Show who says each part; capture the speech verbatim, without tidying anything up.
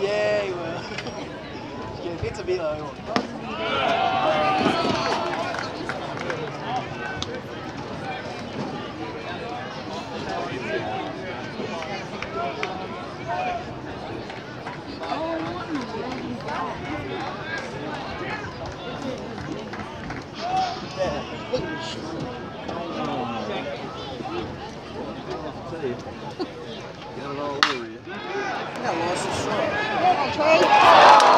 Speaker 1: Yeah, he will. Yeah, it's a bit low.
Speaker 2: Got it all over you.
Speaker 1: I lost the shot.